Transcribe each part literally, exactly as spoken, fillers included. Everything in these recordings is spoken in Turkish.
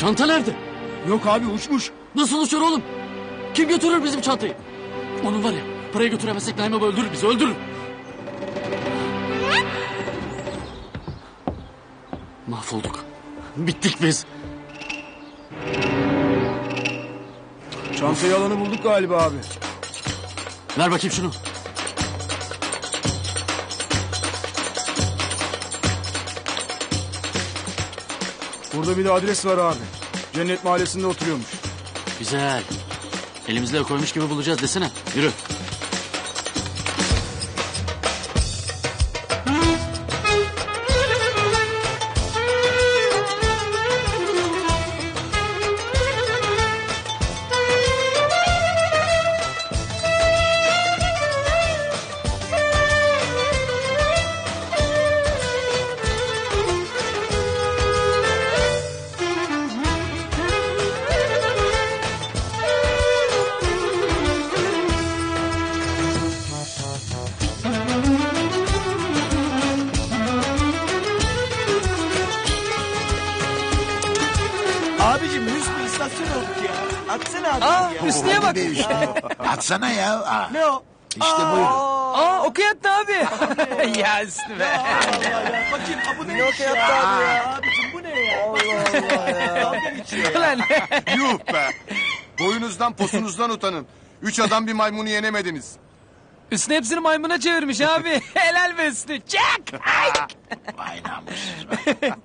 Çanta nerede? Yok abi uçmuş. Nasıl uçar oğlum? Kim götürür bizim çantayı? Onun var ya, parayı götüremezsek Naim Baba öldürür bizi, öldürür. Mahvolduk. Bittik biz. Çantayı alanı bulduk galiba abi. Ver bakayım şunu. Burada bir de adres var abi. Cennet Mahallesi'nde oturuyormuş. Güzel. Elimizle koymuş gibi bulacağız desene. Yürü. Abicim Hüsnü istasyon olduk ya. Atsana abi Aa, ya. Hüsnü'ye bak. Atsana ya. Aa. Ne o? İşte buyurun. Aa, okuyattı abi. ya Hüsnü be. Allah ya. Bakayım ha, bu ne iş ya? Abi ya. Abicim bu ne ya? Allah Allah ya. Dalga geçiyor ya. Ulan. Yuh be. Boyunuzdan posunuzdan utanın. Üç adam bir maymunu yenemediniz. Hüsnü hepsini maymuna çevirmiş abi. Helal be Hüsnü. Çak. Ay. Vay namussuz be.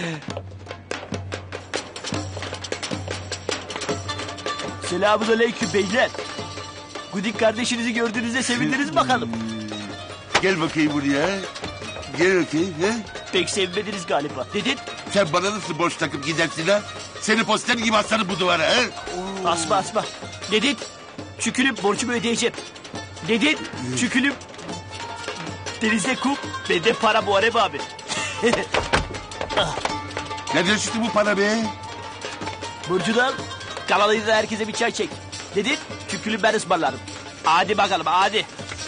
Selamun aleyküm beyler. Gudik kardeşinizi gördüğünüzde sevindiniz bakalım. Gel bakayım buraya. Gel bakayım. He? Pek sevinmediniz galiba. Dedin Sen bana nasıl boş takıp gidersin ha? Seni poster gibi asarım bu duvara. He? asma asma. Dedin çükülüp borcumu ödeyeceğim. Dedin çükülüp denizde kum bende para Muharrem abi. Nedir şimdi bu para be? Burcu'dan al. Kalanıyla da herkese bir çay çek. Dedin çükülüp ben ısmarlarım. Hadi bakalım hadi.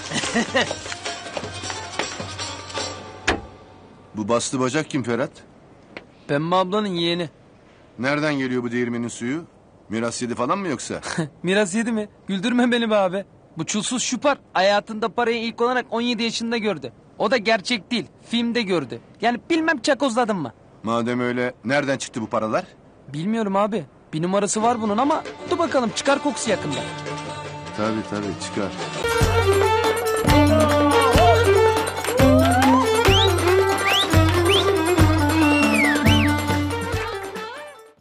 Bu bastı bacak kim Ferhat? Pembe ablanın yeğeni. Nereden geliyor bu değirmenin suyu? Miras yedi falan mı yoksa? Miras yedi mi? Güldürme beni be abi. Bu çulsuz şupar hayatında parayı ilk olarak on yedi yaşında gördü. O da gerçek değil. Filmde gördü. Yani bilmem çakozladın mı? Madem öyle nereden çıktı bu paralar? Bilmiyorum abi. Bir numarası var bunun ama dur bakalım çıkar kokusu yakında. Tabii tabii çıkar.